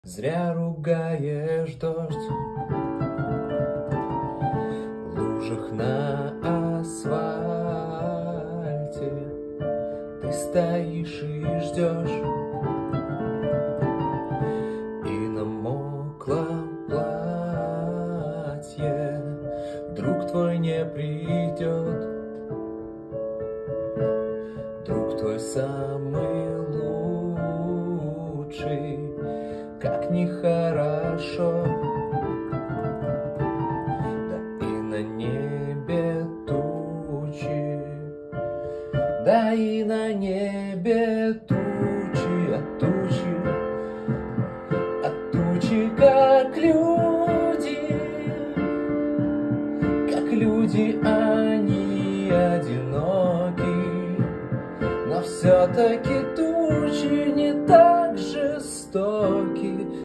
Зря ругаешь дождь в лужах на асфальте. Ты стоишь и ждешь, и намокло платье. Друг твой не придет, друг твой самый лучший. Как нехорошо, да и на небе тучи, да и на небе тучи, а тучи как люди, они одиноки, но все-таки